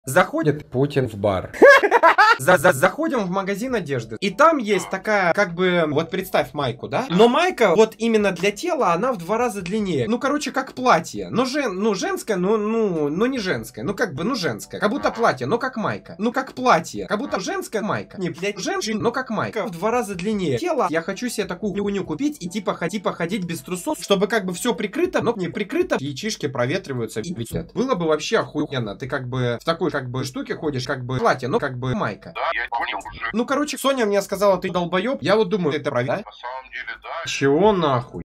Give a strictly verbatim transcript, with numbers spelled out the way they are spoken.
Заходит Путин в бар. За -за Заходим в магазин одежды. И там есть такая, как бы, вот представь майку, да? Но майка, вот именно для тела, она в два раза длиннее. Ну, короче, как платье. Но жен, ну, женское, ну, ну, ну, не женское. Ну, как бы, ну, женское. Как будто платье, но как майка. Ну, как платье. Как будто женская майка. Не, блядь, женщин, но как майка. В два раза длиннее. Тело. Я хочу себе такую хуйню купить и типа, типа ходить без трусов, чтобы как бы все прикрыто, но не прикрыто. Яичишки проветриваются и летят. Было бы вообще охуенно. Ты как бы в такой, как бы, штуке ходишь, как бы платье, но как бы майка. Да, я понял уже. Ну, короче, Соня мне сказала, ты долбоеб. Я вот думаю, это правда? На самом деле, да. Чего нахуй?